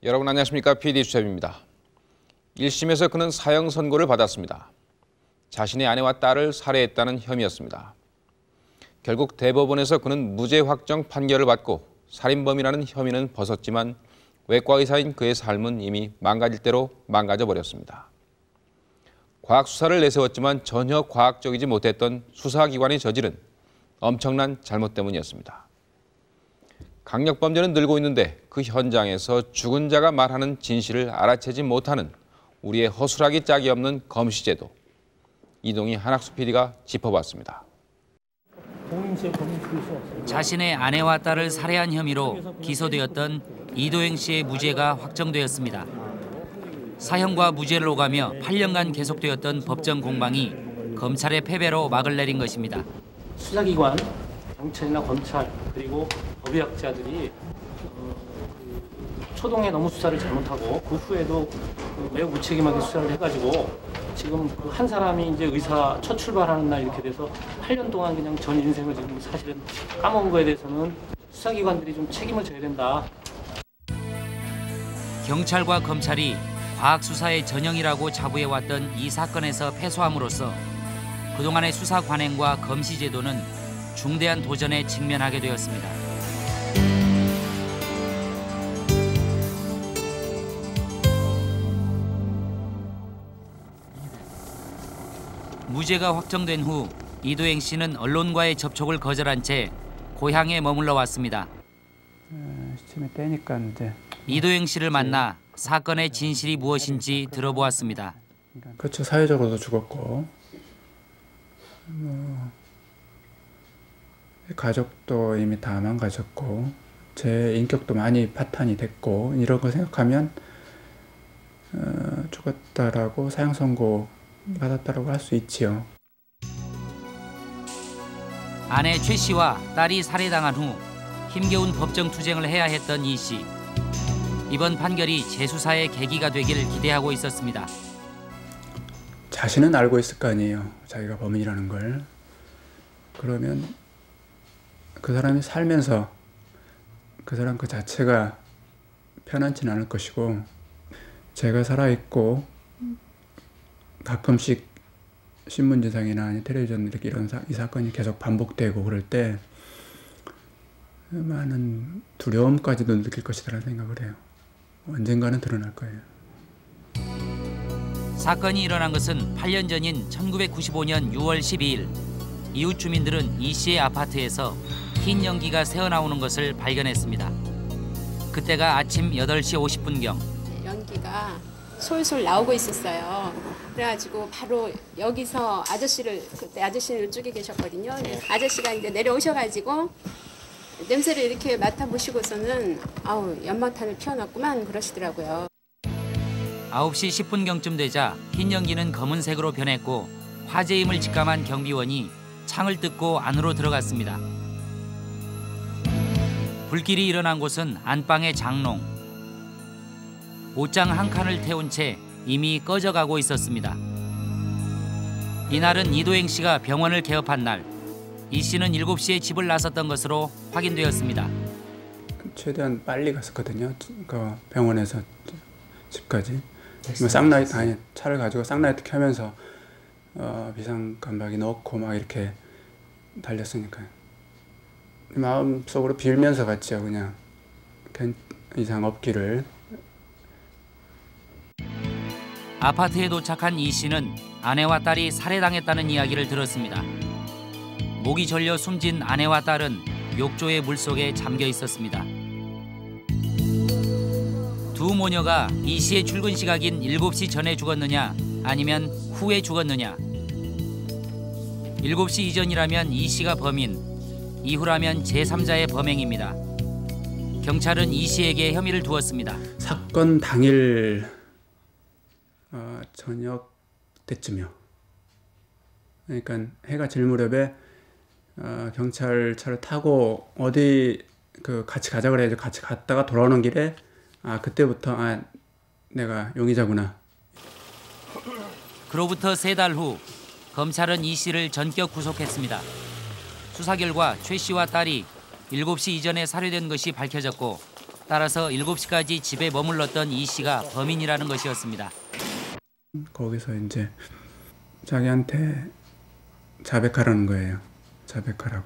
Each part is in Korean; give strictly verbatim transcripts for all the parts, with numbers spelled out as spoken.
여러분 안녕하십니까? 피디 수첩입니다. 일 심에서 그는 사형 선고를 받았습니다. 자신의 아내와 딸을 살해했다는 혐의였습니다. 결국 대법원에서 그는 무죄 확정 판결을 받고 살인범이라는 혐의는 벗었지만 외과 의사인 그의 삶은 이미 망가질 대로 망가져 버렸습니다. 과학 수사를 내세웠지만 전혀 과학적이지 못했던 수사기관이 저지른 엄청난 잘못 때문이었습니다. 강력범죄는 늘고 있는데 그 현장에서 죽은 자가 말하는 진실을 알아채지 못하는 우리의 허술하기 짝이 없는 검시제도. 이동희 한학수 피디가 짚어봤습니다. 자신의 아내와 딸을 살해한 혐의로 기소되었던 이도행 씨의 무죄가 확정되었습니다. 사형과 무죄를 오가며 팔 년간 계속되었던 법정 공방이 검찰의 패배로 막을 내린 것입니다. 수사기관, 경찰이나 검찰 그리고 법의학자들이 초동에 너무 수사를 잘못하고 그 후에도 매우 무책임하게 수사를 해가지고 지금 그 한 사람이 이제 의사 첫 출발하는 날 이렇게 돼서 팔 년 동안 그냥 전 인생을 지금 사실은 까먹은 거에 대해서는 수사기관들이 좀 책임을 져야 된다. 경찰과 검찰이 과학 수사의 전형이라고 자부해왔던 이 사건에서 패소함으로써 그동안의 수사 관행과 검시 제도는 중대한 도전에 직면하게 되었습니다. 무죄가 확정된 후 이도행 씨는 언론과의 접촉을 거절한 채 고향에 머물러 왔습니다. 시침에 떼니까 이제 이도행 씨를 만나 사건의 진실이 무엇인지 들어보았습니다. 그렇죠. 사회적으로도 죽었고 뭐 가족도 이미 다 망가졌고 제 인격도 많이 파탄이 됐고 이런 거 생각하면 어, 죽었다라고 사형 선고 받았다라고 할 수 있지요. 아내 최 씨와 딸이 살해당한 후 힘겨운 법정 투쟁을 해야 했던 이 씨. 이번 판결이 재수사의 계기가 되길 기대하고 있었습니다. 자신은 알고 있을 거 아니에요. 자기가 범인이라는 걸. 그러면 그 사람이 살면서 그 사람 그 자체가 편안치는 않을 것이고 제가 살아있고 가끔씩 신문지상이나 텔레비전 이렇게 이런 사, 이 사건이 계속 반복되고 그럴 때 많은 두려움까지도 느낄 것이라는 생각을 해요. 언젠가는 드러날 거예요. 사건이 일어난 것은 팔 년 전인 천구백구십오 년 유월 십이일 이웃 주민들은 이 씨의 아파트에서 흰 연기가 새어나오는 것을 발견했습니다. 그때가 아침 여덟 시 오십 분경. 연기가 솔솔 나오고 있었어요. 그래가지고 바로 여기서 아저씨를 그때 아저씨를 쪽에 계셨거든요. 아저씨가 이제 내려오셔가지고 냄새를 이렇게 맡아보시고서는 아우 연막탄을 피워놨구만 그러시더라고요. 아홉 시 십 분경쯤 되자 흰 연기는 검은색으로 변했고 화재임을 직감한 경비원이 창을 뜯고 안으로 들어갔습니다. 불길이 일어난 곳은 안방의 장롱. 옷장 한 칸을 태운 채 이미 꺼져가고 있었습니다. 이날은 이도행 씨가 병원을 개업한 날. 이 씨는 일곱 시에 집을 나섰던 것으로 확인되었습니다. 최대한 빨리 갔었거든요. 그 병원에서 집까지. 뭐 쌍라이트 아니 차를 가지고 쌍라이트 켜면서 어, 비상 깜박이 넣고 막 이렇게 달렸으니까요. 마음속으로 빌면서 갔죠. 그냥 이상 없기를. 아파트에 도착한 이 씨는 아내와 딸이 살해당했다는 이야기를 들었습니다. 목이 졸려 숨진 아내와 딸은 욕조의 물속에 잠겨 있었습니다. 두 모녀가 이 씨의 출근 시각인 일곱 시 전에 죽었느냐 아니면 후에 죽었느냐. 일곱 시 이전이라면 이 씨가 범인, 이후라면 제삼자의 범행입니다. 경찰은 이 씨에게 혐의를 두었습니다. 사건 당일 어, 저녁 때쯤이요. 그러니까 해가 질 무렵에 어, 경찰차를 타고 어디 그 같이 가자 그래야죠. 같이 갔다가 돌아오는 길에 아 그때부터 아 내가 용의자구나. 그로부터 세 달 후 검찰은 이 씨를 전격 구속했습니다. 수사 결과 최 씨와 딸이 일곱 시 이전에 살해된 것이 밝혀졌고 따라서 일곱 시까지 집에 머물렀던 이 씨가 범인이라는 것이었습니다. 거기서 이제 자기한테 자백하라는 거예요. 자백하라고.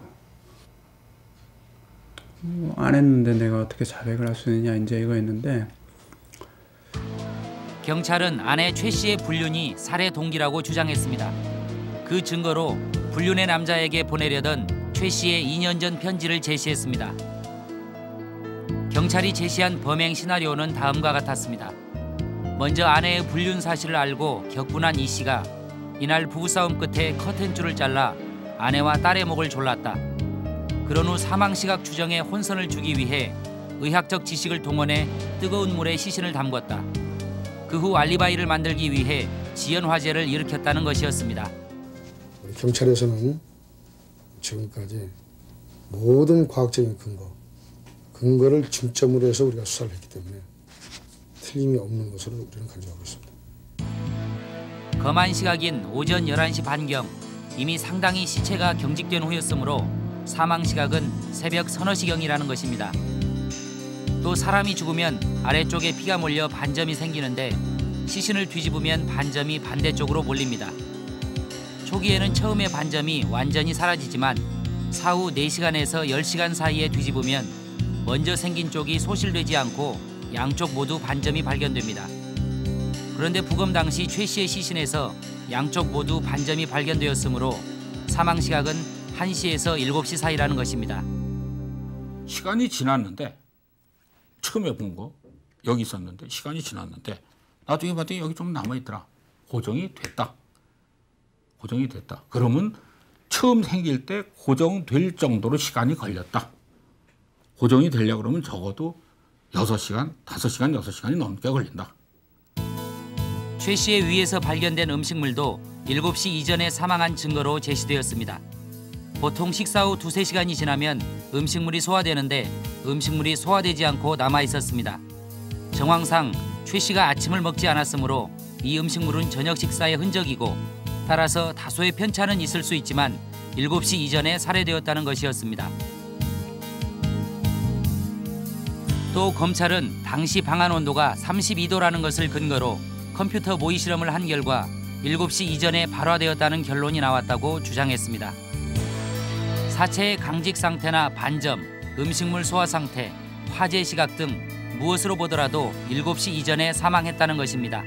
뭐 안 했는데 내가 어떻게 자백을 할 수 있느냐 이제 이거였는데 경찰은 아내 최 씨의 불륜이 살해 동기라고 주장했습니다. 그 증거로 불륜의 남자에게 보내려던 최 씨의 이 년 전 편지를 제시했습니다. 경찰이 제시한 범행 시나리오는 다음과 같았습니다. 먼저 아내의 불륜 사실을 알고 격분한 이 씨가 이날 부부싸움 끝에 커튼줄을 잘라 아내와 딸의 목을 졸랐다. 그런 후 사망시각 추정에 혼선을 주기 위해 의학적 지식을 동원해 뜨거운 물에 시신을 담궜다. 그 후 알리바이를 만들기 위해 지연 화재를 일으켰다는 것이었습니다. 경찰에서는 지금까지 모든 과학적인 근거, 근거를 중점으로 해서 우리가 수사를 했기 때문에 틀림이 없는 것으로 우리는 간주하고 있습니다. 검안 시각인 오전 열한 시 반경 이미 상당히 시체가 경직된 후였으므로 사망 시각은 새벽 서너 시경이라는 것입니다. 또 사람이 죽으면 아래쪽에 피가 몰려 반점이 생기는데 시신을 뒤집으면 반점이 반대쪽으로 몰립니다. 초기에는 처음에 반점이 완전히 사라지지만 사후 네 시간에서 열 시간 사이에 뒤집으면 먼저 생긴 쪽이 소실되지 않고 양쪽 모두 반점이 발견됩니다. 그런데 부검 당시 최 씨의 시신에서 양쪽 모두 반점이 발견되었으므로 사망 시각은 한 시에서 일곱 시 사이라는 것입니다. 시간이 지났는데 처음에 본 거 여기 있었는데 시간이 지났는데 나중에 봤더니 여기 좀 남아있더라. 고정이 됐다. 고정이 됐다. 그러면 처음 생길 때 고정될 정도로 시간이 걸렸다. 고정이 되려고 그러면 적어도 여섯 시간, 다섯 시간, 여섯 시간이 넘게 걸린다. 최 씨의 위에서 발견된 음식물도 일곱 시 이전에 사망한 증거로 제시되었습니다. 보통 식사 후 두세 시간이 지나면 음식물이 소화되는데 음식물이 소화되지 않고 남아 있었습니다. 정황상 최 씨가 아침을 먹지 않았으므로 이 음식물은 저녁 식사의 흔적이고 따라서 다소의 편차는 있을 수 있지만 일곱 시 이전에 살해되었다는 것이었습니다. 또 검찰은 당시 방안 온도가 삼십이 도라는 것을 근거로 컴퓨터 모의 실험을 한 결과 일곱 시 이전에 발화되었다는 결론이 나왔다고 주장했습니다. 사체의 강직 상태나 반점, 음식물 소화 상태, 화재 시각 등 무엇으로 보더라도 일곱 시 이전에 사망했다는 것입니다.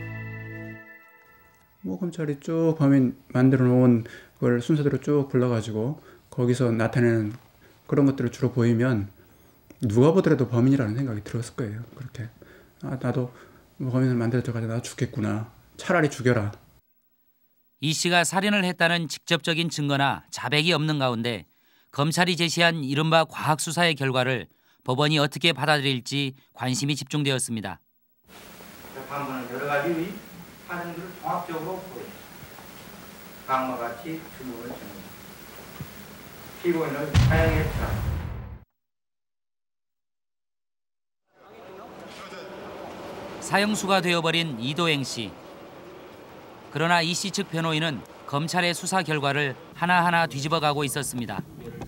뭐 검찰이 쭉 범인 만들어 놓은 걸 순서대로 쭉 불러가지고 거기서 나타내는 그런 것들을 주로 보이면 누가 보더라도 범인이라는 생각이 들었을 거예요. 그렇게 아, 나도 뭐 범인을 만들어져가지고 나 죽겠구나. 차라리 죽여라. 이 씨가 살인을 했다는 직접적인 증거나 자백이 없는 가운데 검찰이 제시한 이른바 과학 수사의 결과를 법원이 어떻게 받아들일지 관심이 집중되었습니다. 재판부는 여러 가지 사정들을 종합적으로 보입니다. 다음과 같이 주문을 정립니다. 피고인을 사형에 처합니다. 사형수가 되어버린 이도행 씨. 그러나 이 씨 측 변호인은 검찰의 수사 결과를 하나하나 뒤집어가고 있었습니다.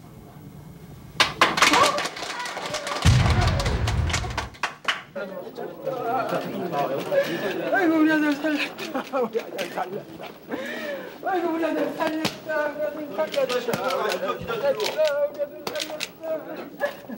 아이고 우리 아들 살렸다. 우리 아들 살렸다. 아이고 우리 아들 살렸다. 우리 아들 살렸다. 우리 아들 살렸다. 우리 아들 살렸다.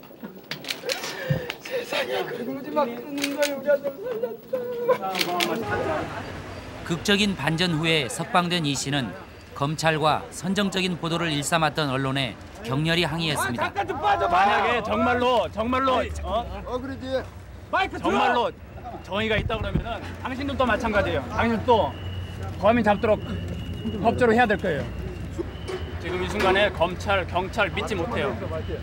세상에 그러지 막 끊는 거야. 우리 아들 살렸다. 극적인 반전 후에 석방된 이 씨는 검찰과 선정적인 보도를 일삼았던 언론에 격렬히 항의했습니다. 만약에 정말로 정말로 어? 어 그러지. 정말로 정의가 있다 그러면은 당신들도 마찬가지예요. 당신도 범인 잡도록 법대로 해야 될 거예요. 지금 이 순간에 검찰, 경찰 믿지 못해요.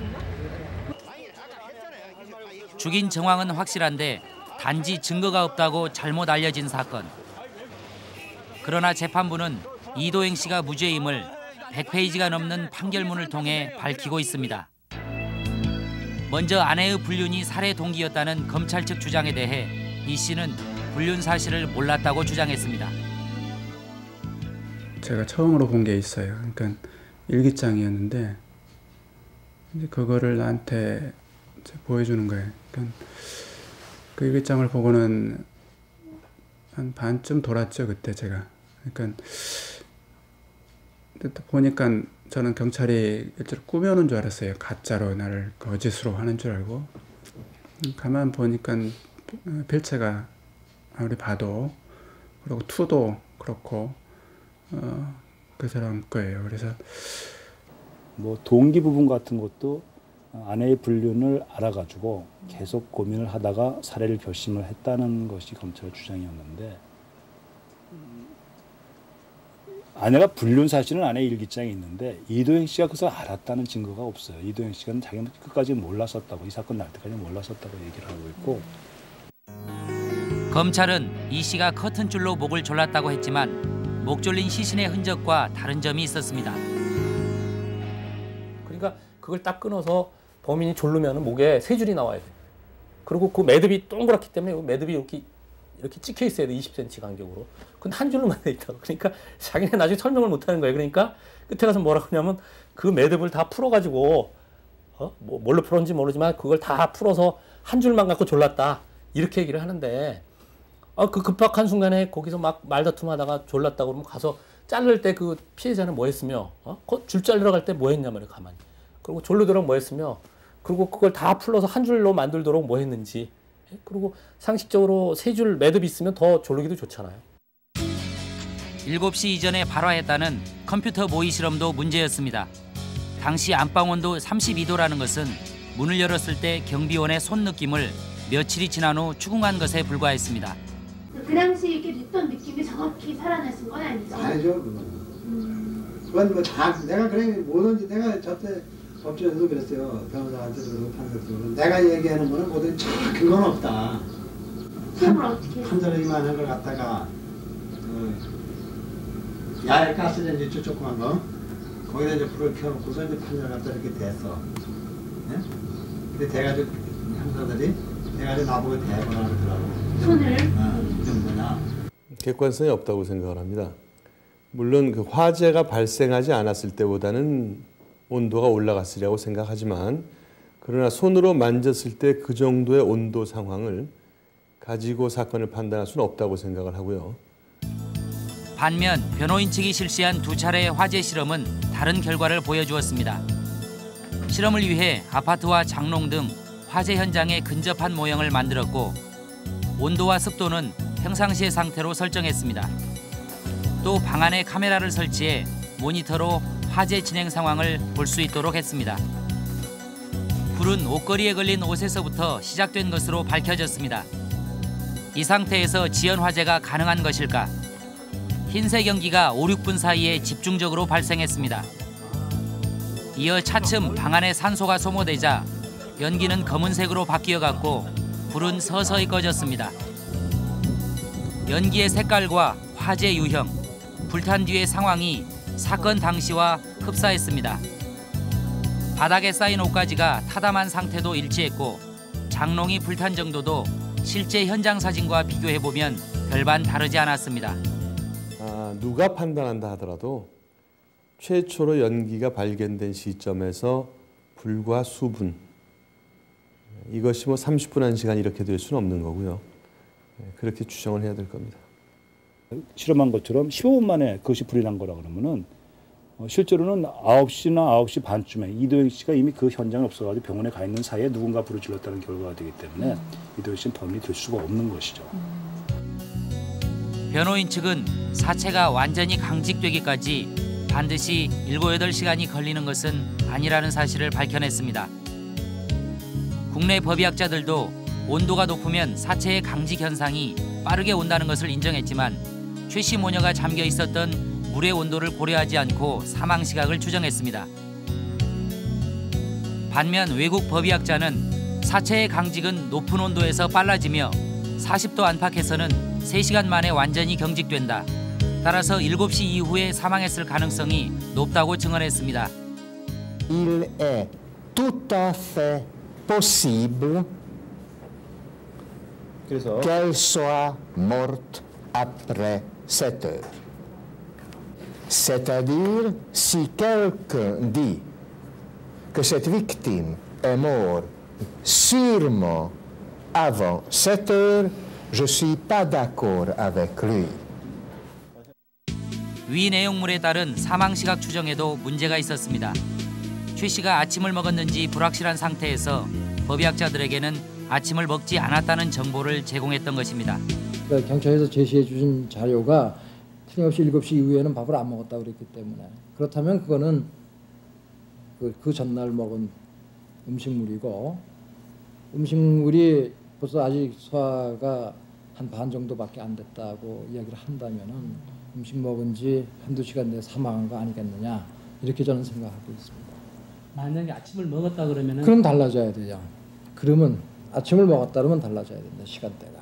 죽인 정황은 확실한데 단지 증거가 없다고 잘못 알려진 사건. 그러나 재판부는 이도행 씨가 무죄임을 백 페이지가 넘는 판결문을 통해 밝히고 있습니다. 먼저 아내의 불륜이 살해 동기였다는 검찰 측 주장에 대해 이 씨는 불륜 사실을 몰랐다고 주장했습니다. 제가 처음으로 본 게 있어요. 그러니까 일기장이었는데 이제 그거를 나한테 이제 보여주는 거예요. 그러니까 그 일기장을 보고는 한 반쯤 돌았죠, 그때 제가. 그러니까 근데 또 보니까 저는 경찰이 일제로 꾸며놓은 줄 알았어요. 가짜로 나를 거짓으로 하는 줄 알고. 가만 보니까 필체가 아무리 봐도 그리고 투도 그렇고 어, 그 사람 거예요. 그래서 뭐 동기 부분 같은 것도 아내의 불륜을 알아가지고 계속 고민을 하다가 살해를 결심을 했다는 것이 검찰의 주장이었는데, 아내가 불륜 사실은 아내 일기장에 있는데 이도영 씨가 그것을 알았다는 증거가 없어요. 이도영 씨가 자기는 끝까지 몰랐었다고, 이 사건 날 때까지 몰랐었다고 얘기를 하고 있고. 검찰은 이 씨가 커튼줄로 목을 졸랐다고 했지만 목 졸린 시신의 흔적과 다른 점이 있었습니다. 그러니까 그걸 딱 끊어서 범인이 졸르면 목에 세 줄이 나와야 돼. 그리고 그 매듭이 동그랗기 때문에 매듭이 이렇게 이렇게 찍혀 있어야 돼. 이십 센티미터 간격으로. 근데 한 줄로만 돼 있다고. 그러니까 자기네 나중에 설명을 못 하는 거예요. 그러니까 끝에 가서 뭐라고 하냐면 그 매듭을 다 풀어가지고 어? 뭐 뭘로 풀었는지 모르지만 그걸 다 풀어서 한 줄만 갖고 졸랐다. 이렇게 얘기를 하는데, 아, 그 급박한 순간에 거기서 막 말다툼하다가 졸랐다고 그러면 가서 자를 때 그 피해자는 뭐 했으며, 어? 줄 자르러 갈 때 뭐 했냐 말이에요, 가만히. 그리고 졸르도록 뭐 했으며, 그리고 그걸 다 풀러서 한 줄로 만들도록 뭐 했는지. 그리고 상식적으로 세 줄 매듭이 있으면 더 졸르기도 좋잖아요. 일곱 시 이전에 발화했다는 컴퓨터 모의 실험도 문제였습니다. 당시 안방 온도 삼십이 도라는 것은 문을 열었을 때 경비원의 손 느낌을 며칠이 지난 후 추궁한 것에 불과했습니다. 그 당시 이렇게 했던 느낌이 정확히 살아나신 건 아니죠? 아니죠, 그건. 음. 그건 뭐 다 내가 그래 뭐든지 내가 저때 법정에서도 그랬어요. 변호사한테도 그러고 판사한테도 그러고 내가 얘기하는 거는 뭐든 참 근거는 없다. 시험을 어떻게 한 사람이만 한 걸 갖다가 그 야외 가스레인지 조그만 거 거기다 이제 불을 켜놓고서 이제 판사를 갖다 이렇게 댔어. 네? 근데 대가지고 형사들이 대가지고 나보고 대거나 그러더라고. 손을? 어, 이 정도냐. 객관성이 없다고 생각을 합니다. 물론 그 화재가 발생하지 않았을 때보다는 온도가 올라갔으리라고 생각하지만, 그러나 손으로 만졌을 때 그 정도의 온도 상황을 가지고 사건을 판단할 수는 없다고 생각을 하고요. 반면 변호인 측이 실시한 두 차례의 화재 실험은 다른 결과를 보여주었습니다. 실험을 위해 아파트와 장롱 등 화재 현장에 근접한 모형을 만들었고, 온도와 습도는 평상시의 상태로 설정했습니다. 또 방 안에 카메라를 설치해 모니터로 화재 진행 상황을 볼 수 있도록 했습니다. 불은 옷걸이에 걸린 옷에서부터 시작된 것으로 밝혀졌습니다. 이 상태에서 지연 화재가 가능한 것일까? 흰색 연기가 오, 육 분 사이에 집중적으로 발생했습니다. 이어 차츰 방 안에 산소가 소모되자 연기는 검은색으로 바뀌어갔고 불은 서서히 꺼졌습니다. 연기의 색깔과 화재 유형, 불탄 뒤의 상황이 사건 당시와 흡사했습니다. 바닥에 쌓인 옷가지가 타담한 상태도 일치했고 장롱이 불탄 정도도 실제 현장 사진과 비교해보면 별반 다르지 않았습니다. 아, 누가 판단한다 하더라도 최초로 연기가 발견된 시점에서 불과 수분, 이것이 뭐 삼십 분 한 시간 이렇게 될 수는 없는 거고요. 그렇게 추정을 해야 될 겁니다. 실험한 것처럼 십오 분 만에 그것이 불이 난 거라 그러면은 어, 실제로는 아홉 시나 아홉 시 반쯤에 이도영 씨가 이미 그 현장에 없어가지고 병원에 가 있는 사이에 누군가 불을 질렀다는 결과가 되기 때문에 음. 이도영 씨는 범인이 될 수가 없는 것이죠. 음. 변호인 측은 사체가 완전히 강직되기까지 반드시 일곱, 여덟 시간이 걸리는 것은 아니라는 사실을 밝혀냈습니다. 국내 법의학자들도 온도가 높으면 사체의 강직 현상이 빠르게 온다는 것을 인정했지만 최 씨 모녀가 잠겨 있었던 물의 온도를 고려하지 않고 사망 시각을 추정했습니다. 반면 외국 법의학자는 사체의 강직은 높은 온도에서 빨라지며 사십 도 안팎에서는 세 시간 만에 완전히 경직된다. 따라서 일곱 시 이후에 사망했을 가능성이 높다고 증언했습니다. Il est tout à fait possible qu'elle soit morte après sept heures. C'est-à-dire, si quelqu'un dit que cette victime est morte sûrement avant sept heures, je suis pas d'accord avec lui. 위 내용물에 따른 사망 시각 추정에도 문제가 있었습니다. 최 씨가 아침을 먹었는지 불확실한 상태에서 법의학자들에게는 아침을 먹지 않았다는 정보를 제공했던 것입니다. 그러니까 경찰에서 제시해 주신 자료가 틀림없이 일곱 시 이후에는 밥을 안 먹었다고 그랬기 때문에 그렇다면 그거는 그, 그 전날 먹은 음식물이고 음식물이 벌써 아직 소화가 한 반 정도밖에 안 됐다고 이야기를 한다면은 음식 먹은 지 한두 시간 내에 사망한 거 아니겠느냐 이렇게 저는 생각하고 있습니다. 만약에 아침을 먹었다 그러면은 그럼 달라져야 돼요. 그러면 아침을 먹었다 그러면 달라져야 된다 시간대가.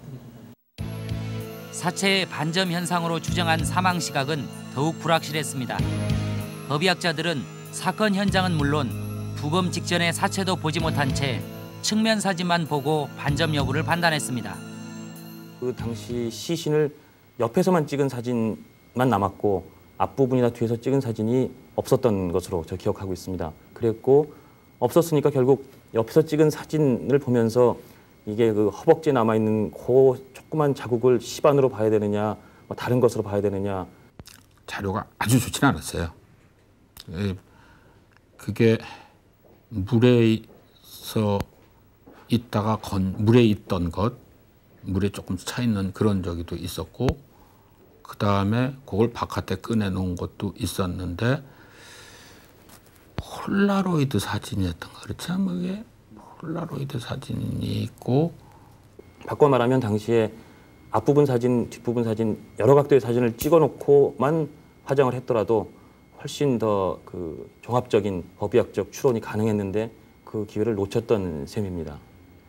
사체의 반점 현상으로 추정한 사망 시각은 더욱 불확실했습니다. 법의학자들은 사건 현장은 물론 부검 직전의 사체도 보지 못한 채 측면 사진만 보고 반점 여부를 판단했습니다. 그 당시 시신을 옆에서만 찍은 사진만 남았고 앞부분이나 뒤에서 찍은 사진이 없었던 것으로 저 기억하고 있습니다. 그랬고 없었으니까 결국 옆에서 찍은 사진을 보면서 이게 그 허벅지에 남아있는 그 조그만 자국을 시반으로 봐야 되느냐 뭐 다른 것으로 봐야 되느냐. 자료가 아주 좋지는 않았어요. 그게 물에서 있다가 건 물에 있던 것, 물에 조금 차 있는 그런 저기도 있었고 그 다음에 그걸 바깥에 꺼내놓은 것도 있었는데 폴라로이드 사진이었던 거 그렇지 않나? 그게 폴라로이드 사진이 있고 바꿔 말하면 당시에 앞부분 사진, 뒷부분 사진 여러 각도의 사진을 찍어놓고만 화장을 했더라도 훨씬 더 그 종합적인 법의학적 추론이 가능했는데 그 기회를 놓쳤던 셈입니다.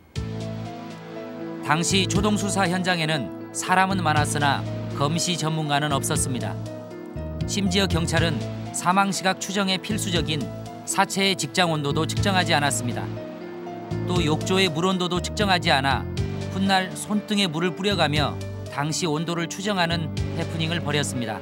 당시 초동수사 현장에는 사람은 많았으나 검시 전문가는 없었습니다. 심지어 경찰은 사망시각 추정에 필수적인 사체의 직장 온도도 측정하지 않았습니다. 또 욕조의 물 온도도 측정하지 않아 훗날 손등에 물을 뿌려가며 당시 온도를 추정하는 해프닝을 벌였습니다.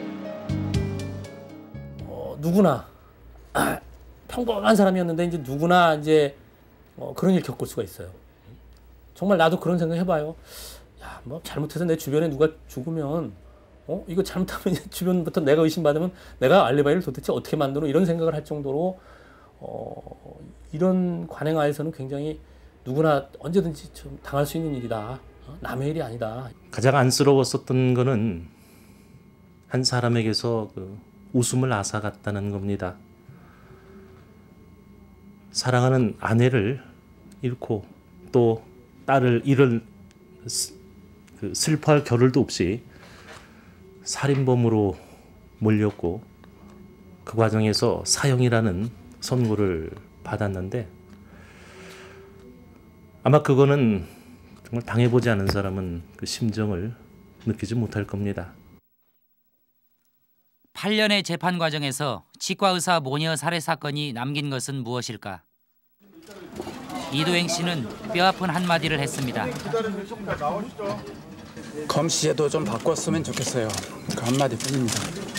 어, 누구나 평범한 사람이었는데 이제 누구나 이제 어, 그런 일 겪을 수가 있어요. 정말 나도 그런 생각 해봐요. 야, 뭐 잘못해서 내 주변에 누가 죽으면 어 이거 잘못하면 주변부터 내가 의심받으면 내가 알리바이를 도대체 어떻게 만드노 이런 생각을 할 정도로 어, 이런 관행하에서는 굉장히 누구나 언제든지 좀 당할 수 있는 일이다. 어? 남의 일이 아니다. 가장 안쓰러웠었던 거는 한 사람에게서 그 웃음을 앗아갔다는 겁니다. 사랑하는 아내를 잃고 또 딸을 잃을 그 슬퍼할 겨를도 없이 살인범으로 몰렸고 그 과정에서 사형이라는 선고를 받았는데 아마 그거는 정말 당해보지 않은 사람은 그 심정을 느끼지 못할 겁니다. 팔 년의 재판 과정에서 치과의사 모녀 살해 사건이 남긴 것은 무엇일까? 이도행 씨는 뼈아픈 한마디를 했습니다. 검시제도 좀 바꿨으면 좋겠어요. 그 한마디뿐입니다.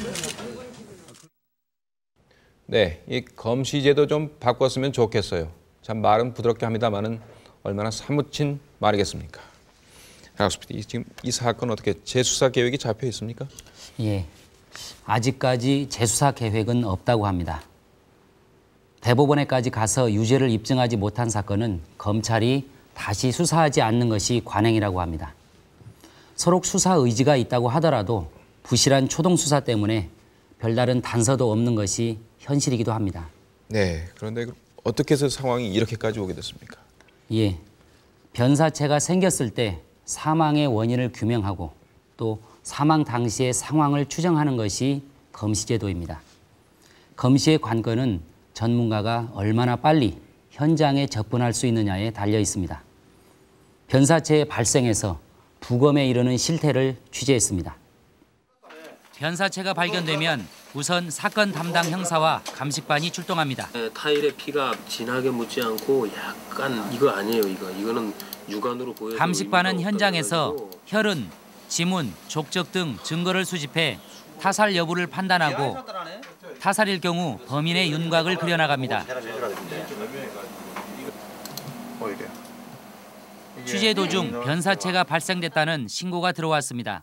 네, 이 검시제도 좀 바꿨으면 좋겠어요. 참 말은 부드럽게 합니다만은 얼마나 사무친 말이겠습니까? 박수피디, 지금 이 사건 어떻게 재수사 계획이 잡혀 있습니까? 예, 아직까지 재수사 계획은 없다고 합니다. 대법원에까지 가서 유죄를 입증하지 못한 사건은 검찰이 다시 수사하지 않는 것이 관행이라고 합니다. 서로 수사 의지가 있다고 하더라도 부실한 초동수사 때문에 별다른 단서도 없는 것이 현실이기도 합니다. 네, 그런데 어떻게 해서 상황이 이렇게까지 오게 됐습니까? 예, 변사체가 생겼을 때 사망의 원인을 규명하고 또 사망 당시의 상황을 추정하는 것이 검시제도입니다. 검시의 관건은 전문가가 얼마나 빨리 현장에 접근할 수 있느냐에 달려 있습니다. 변사체의 발생에서 부검에 이르는 실태를 취재했습니다. 변사체가 발견되면 우선 사건 담당 형사와 감식반이 출동합니다. 네, 타일에 피가 진하게 묻지 않고 약간 이거 아니에요. 이거 이거는 육안으로 보여도 감식반은 현장에서 혈흔, 지문, 족적 등 증거를 수집해 타살 여부를 판단하고 타살일 경우 범인의 윤곽을 그려나갑니다. 어, 이게 취재 도중 변사체가 발생됐다는 신고가 들어왔습니다.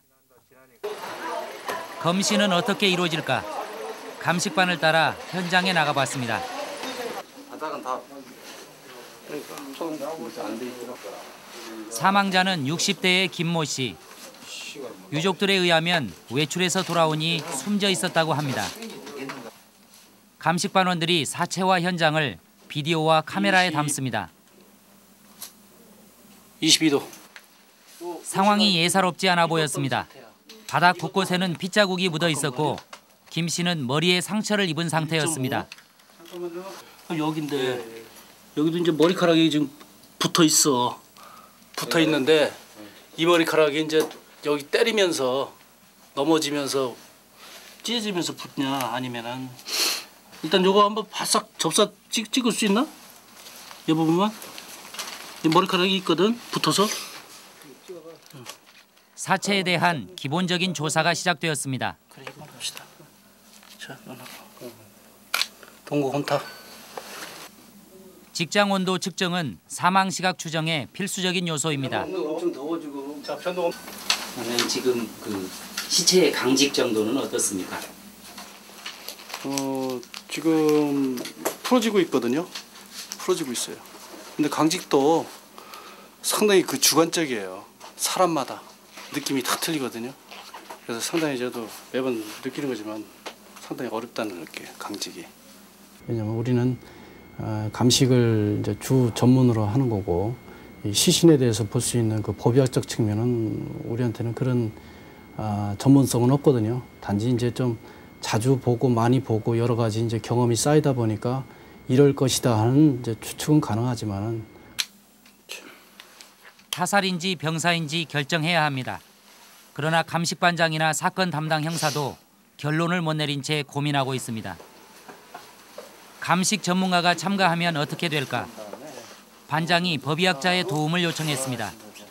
검신은 어떻게 이루어질까? 감식반을 따라 현장에 나가봤습니다. 사망자는 육십 대의 김모 씨. 유족들에 의하면 외출해서 돌아오니 숨져 있었다고 합니다. 감식반원들이 사체와 현장을 비디오와 카메라에 담습니다. 이십이 도. 상황이 예사롭지 않아 보였습니다. 바닥 곳곳에는 핏자국이 묻어 있었고 김 씨는 머리에 상처를 입은 상태였습니다. 여기인데 여기도 이제 머리카락이 지금 붙어 있어. 붙어 있는데 이 머리카락이 이제 여기 때리면서 넘어지면서 찢어지면서 붙냐 아니면은 일단 요거 한번 바싹 접사 찍, 찍을 수 있나? 이 부분만 이 머리카락이 있거든 붙어서. 사체에 대한 기본적인 조사가 시작되었습니다. 그래 이거 봅시다. 자, 누나. 동고 혼타. 직장 온도 측정은 사망 시각 추정의 필수적인 요소입니다. 엄청 더워지고. 자, 편도. 그러면 지금 그 시체의 강직 정도는 어떻습니까? 어, 지금 풀어지고 있거든요. 풀어지고 있어요. 근데 강직도 상당히 그 주관적이에요. 사람마다 느낌이 다 틀리거든요. 그래서 상당히 저도 매번 느끼는 거지만 상당히 어렵다는 느껴요, 강직이. 왜냐하면 우리는 감식을 이제 주 전문으로 하는 거고 시신에 대해서 볼 수 있는 그 법의학적 측면은 우리한테는 그런 아, 전문성은 없거든요. 단지 이제 좀 자주 보고 많이 보고 여러 가지 이제 경험이 쌓이다 보니까 이럴 것이다 하는 이제 추측은 가능하지만은 타살인지 병사인지 결정해야 합니다. 그러나 감식반장이나 사건 담당 형사도 결론을 못 내린 채 고민하고 있습니다. 감식 전문가가 참가하면 어떻게 될까? 반장이 법의학자의 도움을 요청했습니다.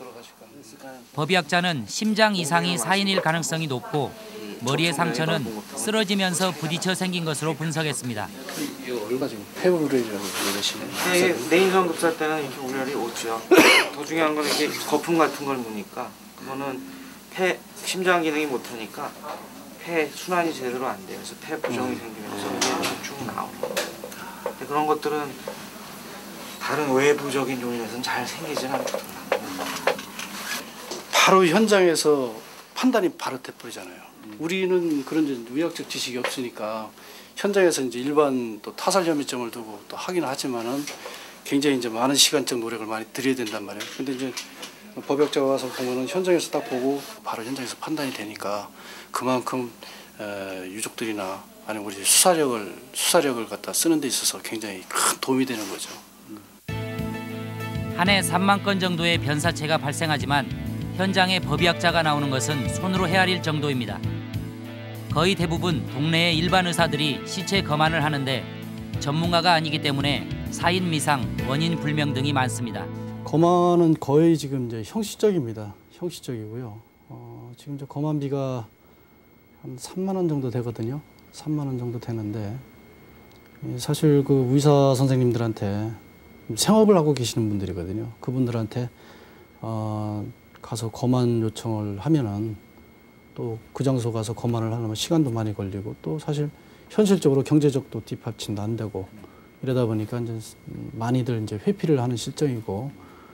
법의학자는 심장 이상이 사인일 가능성이 높고 머리의 상처는 쓰러지면서 부딪혀 생긴 것으로 분석했습니다. 얼마 지금 폐우울이라고 그러시네. 네, 내인성 급사 때는 이렇게 우열이 오죠. 더 중요한 건 이게 거품 같은 걸 무니까 그거는 폐 심장 기능이 못하니까 폐 순환이 제대로 안 돼요. 그래서 폐 부종이 생기면서 이게 쭉 나오고. 근데 그런 것들은 다른 외부적인 요인에서는 잘 생기진 않거든요. 바로 현장에서 판단이 바로 돼버리잖아요. 우리는 그런 이제 의학적 지식이 없으니까 현장에서 이제 일반 또 타살 혐의점을 두고 또 하긴 하지만은 굉장히 이제 많은 시간적 노력을 많이 들여야 된단 말이에요. 근데 이제 법의학자가 와서 보면은 현장에서 딱 보고 바로 현장에서 판단이 되니까 그만큼 에, 유족들이나 아니면 우리 수사력을 수사력을 갖다 쓰는 데 있어서 굉장히 큰 도움이 되는 거죠. 한 해 삼만 건 정도의 변사체가 발생하지만 현장에 법의학자가 나오는 것은 손으로 헤아릴 정도입니다. 거의 대부분 동네의 일반 의사들이 시체 검안을 하는데 전문가가 아니기 때문에 사인 미상, 원인 불명 등이 많습니다. 검안은 거의 지금 이제 형식적입니다. 형식적이고요. 어, 지금 이제 검안비가 한 삼만 원 정도 되거든요. 삼만 원 정도 되는데 사실 그 의사 선생님들한테 생업을 하고 계시는 분들이거든요. 그분들한테 어, 가서 검안 요청을 하면은 또 그 장소 가서 검안을 하려면 시간도 많이 걸리고 또 사실 현실적으로 경제적도 뒷받침도 안 되고 이러다 보니까 이제 많이들 이제 회피를 하는 실정이고.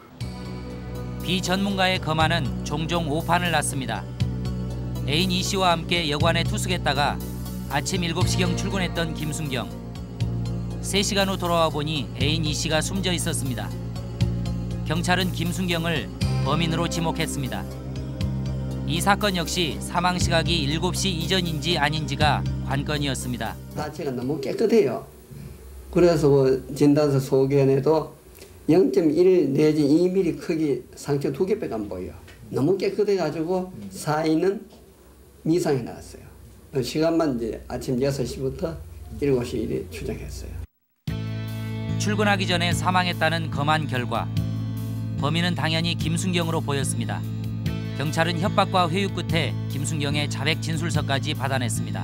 비전문가의 검안은 종종 오판을 났습니다. 애인 이 씨와 함께 여관에 투숙했다가 아침 일곱 시경 출근했던 김순경. 세 시간 후 돌아와 보니 애인 이 씨가 숨져 있었습니다. 경찰은 김순경을 범인으로 지목했습니다. 이 사건 역시 사망 시각이 일곱 시 이전인지 아닌지가 관건이었습니다. 자체가 너무 깨끗해요. 그래서 뭐 진단서 소견에도 영 점 일 내지 이 밀리미터 크기 상처 두 개밖에 안 보여요. 너무 깨끗해가지고 사인은 미상이 나왔어요. 시간만 이제 아침 여섯 시부터 일곱 시 일에 추정했어요. 출근하기 전에 사망했다는 검안 결과 범인은 당연히 김순경으로 보였습니다. 경찰은 협박과 회유 끝에 김순경의 자백 진술서까지 받아냈습니다.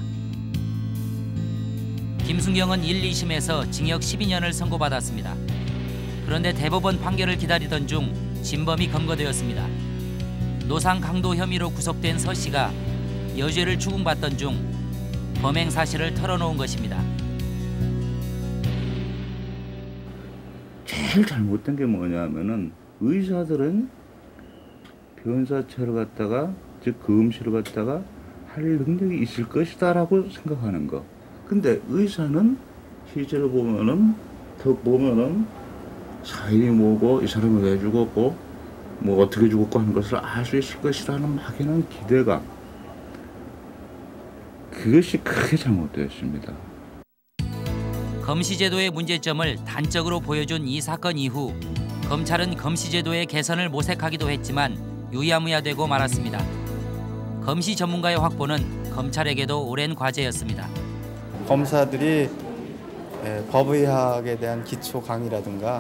김순경은 일, 이심에서 징역 십이 년을 선고받았습니다. 그런데 대법원 판결을 기다리던 중 진범이 검거되었습니다. 노상 강도 혐의로 구속된 서 씨가 여죄를 추궁받던 중 범행 사실을 털어놓은 것입니다. 제일 잘못된 게 뭐냐면은 의사들은 변사체를 갖다가 즉 그 음식을 갖다가 할 능력이 있을 것이다라고 생각하는 거. 근데 의사는 실제로 보면은 더 보면은 사인이 뭐고 이 사람이 왜 죽었고 뭐 어떻게 죽었고 하는 것을 알 수 있을 것이라는 막연한 기대감. 그것이 크게 잘못되었습니다. 검시제도의 문제점을 단적으로 보여준 이 사건 이후 검찰은 검시제도의 개선을 모색하기도 했지만 유야무야되고 말았습니다. 검시 전문가의 확보는 검찰에게도 오랜 과제였습니다. 검사들이 법의학에 대한 기초 강의라든가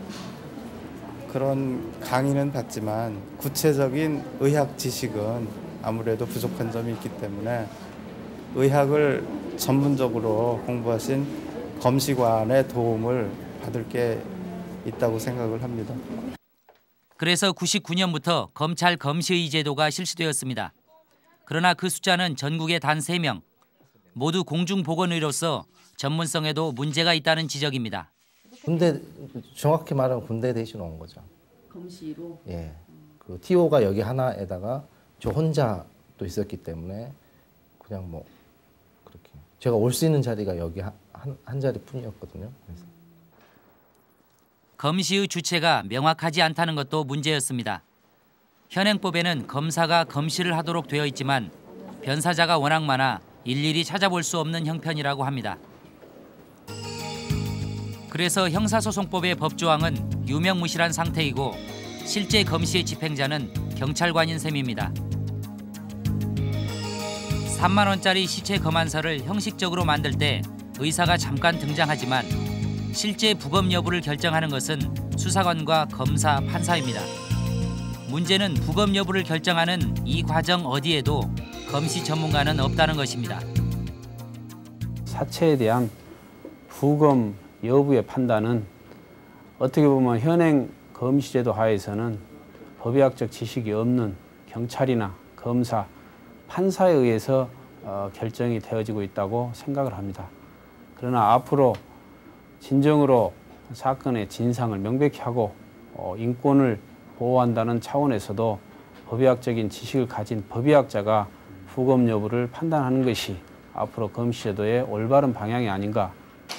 그런 강의는 받지만 구체적인 의학 지식은 아무래도 부족한 점이 있기 때문에 의학을 전문적으로 공부하신 검시관의 도움을 받을 게 있다고 생각을 합니다. 그래서 구십구 년부터 검찰 검시의 제도가 실시되었습니다. 그러나 그 숫자는 전국에 단 세 명. 모두 공중보건의로서 전문성에도 문제가 있다는 지적입니다. 군대, 정확히 말하면 군대 대신 온 거죠. 검시로? 예. 그 티오가 여기 하나에다가 저 혼자 또 있었기 때문에 그냥 뭐 그렇게 제가 올 수 있는 자리가 여기 한, 한 자리뿐이었거든요. 그래서. 검시의 주체가 명확하지 않다는 것도 문제였습니다. 현행법에는 검사가 검시를 하도록 되어 있지만 변사자가 워낙 많아 일일이 찾아볼 수 없는 형편이라고 합니다. 그래서 형사소송법의 법조항은 유명무실한 상태이고 실제 검시의 집행자는 경찰관인 셈입니다. 삼만 원짜리 시체 검안서를 형식적으로 만들 때 의사가 잠깐 등장하지만 실제 부검 여부를 결정하는 것은 수사관과 검사, 판사입니다. 문제는 부검 여부를 결정하는 이 과정 어디에도 검시 전문가는 없다는 것입니다. 사체에 대한 부검 여부의 판단은 어떻게 보면 현행 검시제도 하에서는 법의학적 지식이 없는 경찰이나 검사, 판사에 의해서 어, 결정이 되어지고 있다고 생각을 합니다. 그러나 앞으로 진정으로 사건의 진상을 명백히 하고 어, 인권을 보호한다는 차원에서도 법의학적인 지식을 가진 법의학자가 부검 여부를 판단하는 것이 앞으로 검시제도의 올바른 방향이 아닌가.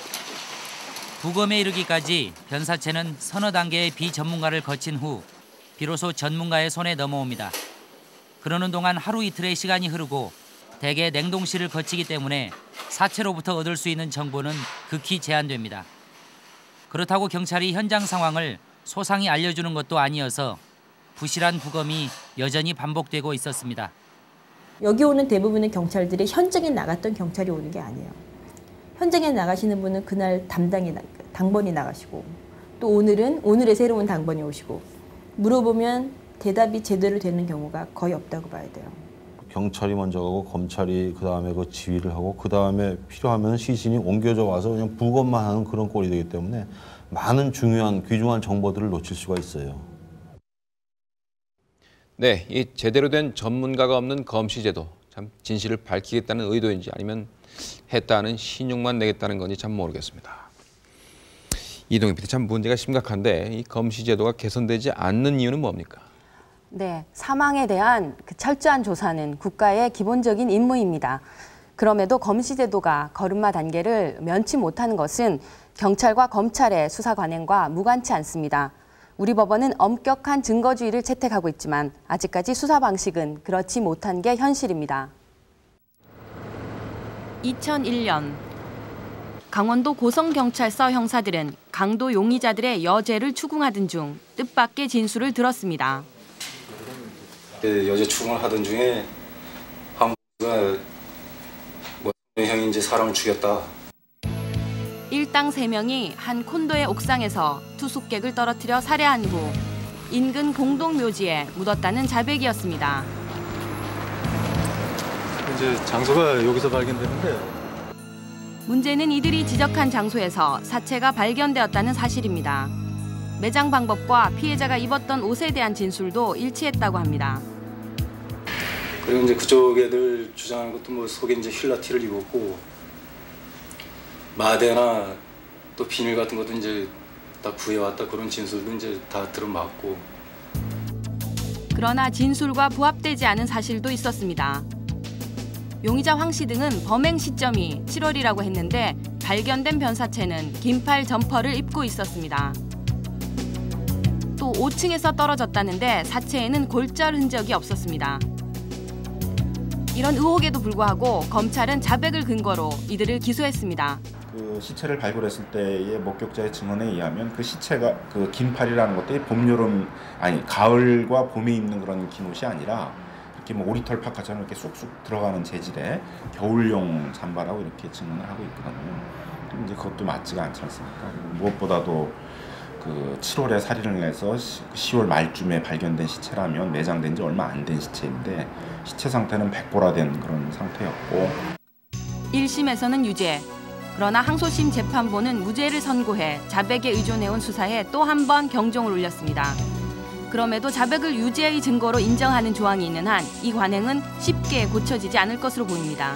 부검에 이르기까지 변사체는 서너 단계의 비전문가를 거친 후 비로소 전문가의 손에 넘어옵니다. 그러는 동안 하루 이틀의 시간이 흐르고 대개 냉동실을 거치기 때문에 사체로부터 얻을 수 있는 정보는 극히 제한됩니다. 그렇다고 경찰이 현장 상황을 소상히 알려주는 것도 아니어서 부실한 부검이 여전히 반복되고 있었습니다. 여기 오는 대부분의 경찰들이 현장에 나갔던 경찰이 오는 게 아니에요. 현장에 나가시는 분은 그날 담당이 당번이 나가시고 또 오늘은 오늘의 새로운 당번이 오시고 물어보면 대답이 제대로 되는 경우가 거의 없다고 봐야 돼요. 경찰이 먼저 가고 검찰이 그 다음에 그 지휘를 하고 그 다음에 필요하면 시신이 옮겨져 와서 그냥 부검만 하는 그런 꼴이 되기 때문에 많은 중요한 귀중한 정보들을 놓칠 수가 있어요. 네, 이 제대로 된 전문가가 없는 검시제도 참 진실을 밝히겠다는 의도인지 아니면 했다는 신용만 내겠다는 건지 참 모르겠습니다. 이동희 피디, 참 문제가 심각한데 이 검시제도가 개선되지 않는 이유는 뭡니까? 네, 사망에 대한 그 철저한 조사는 국가의 기본적인 임무입니다. 그럼에도 검시제도가 걸음마 단계를 면치 못하는 것은 경찰과 검찰의 수사 관행과 무관치 않습니다. 우리 법원은 엄격한 증거주의를 채택하고 있지만 아직까지 수사 방식은 그렇지 못한 게 현실입니다. 이천일 년 강원도 고성경찰서 형사들은 강도 용의자들의 여죄를 추궁하던 중 뜻밖의 진술을 들었습니다. 여죄 추궁을 하던 중에 한국가 뭐 형인지 사람을 죽였다. 일당 세 명이 한 콘도의 옥상에서 투숙객을 떨어뜨려 살해한 후 인근 공동묘지에 묻었다는 자백이었습니다. 이제 장소가 여기서 발견되는데 문제는 이들이 지적한 장소에서 사체가 발견되었다는 사실입니다. 매장 방법과 피해자가 입었던 옷에 대한 진술도 일치했다고 합니다. 그리고 이제 그쪽 애들 주장하는 것도 뭐 속에 이제 휠라티를 입었고 마대나 또 비닐 같은 것도 이제 다 구해왔다 그런 진술도 이제 다 들어맞고. 그러나 진술과 부합되지 않은 사실도 있었습니다. 용의자 황 씨 등은 범행 시점이 칠월이라고 했는데 발견된 변사체는 긴팔 점퍼를 입고 있었습니다. 또 오 층에서 떨어졌다는데 사체에는 골절 흔적이 없었습니다. 이런 의혹에도 불구하고 검찰은 자백을 근거로 이들을 기소했습니다. 그 시체를 발굴했을 때의 목격자의 증언에 의하면 그 시체가 그 긴팔이라는 것들이 봄, 여름 아니 가을과 봄에 입는 그런 긴 옷이 아니라 이렇게 뭐 오리털 파카처럼 이렇게 쑥쑥 들어가는 재질의 겨울용 잠바라고 이렇게 증언을 하고 있거든요. 이제 그것도 맞지가 않지 않습니까? 무엇보다도 그 칠월에 살인을 해서 시월 말쯤에 발견된 시체라면 매장된 지 얼마 안 된 시체인데 시체 상태는 백골화된 그런 상태였고. 일 심에서는 유죄. 그러나 항소심 재판부는 무죄를 선고해 자백에 의존해온 수사에 또 한 번 경종을 울렸습니다. 그럼에도 자백을 유죄의 증거로 인정하는 조항이 있는 한 이 관행은 쉽게 고쳐지지 않을 것으로 보입니다.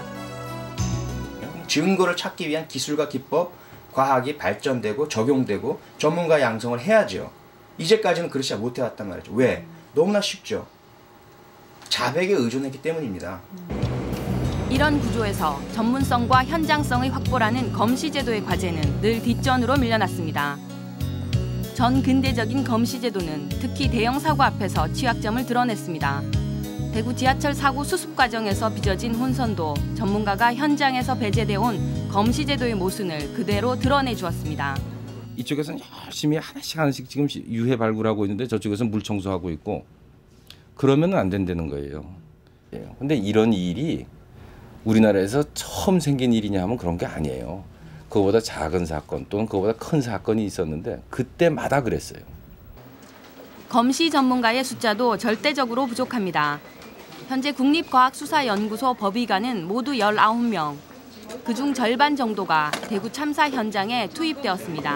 증거를 찾기 위한 기술과 기법, 과학이 발전되고 적용되고 전문가 양성을 해야죠. 이제까지는 그렇지 못해왔단 말이죠. 왜? 너무나 쉽죠. 자백에 의존했기 때문입니다. 이런 구조에서 전문성과 현장성의 확보라는 검시제도의 과제는 늘 뒷전으로 밀려났습니다. 전 근대적인 검시제도는 특히 대형 사고 앞에서 취약점을 드러냈습니다. 대구 지하철 사고 수습 과정에서 빚어진 혼선도 전문가가 현장에서 배제돼 온 검시제도의 모순을 그대로 드러내 주었습니다. 이쪽에서는 열심히 하나씩 하나씩 지금 유해 발굴하고 있는데 저쪽에서는 물 청소하고 있고 그러면 안 된다는 거예요. 근데 이런 일이 우리나라에서 처음 생긴 일이냐 하면 그런 게 아니에요. 그거보다 작은 사건 또는 그거보다 큰 사건이 있었는데 그때마다 그랬어요. 검시 전문가의 숫자도 절대적으로 부족합니다. 현재 국립과학수사연구소 법의관은 모두 열아홉 명. 그중 절반 정도가 대구 참사 현장에 투입되었습니다.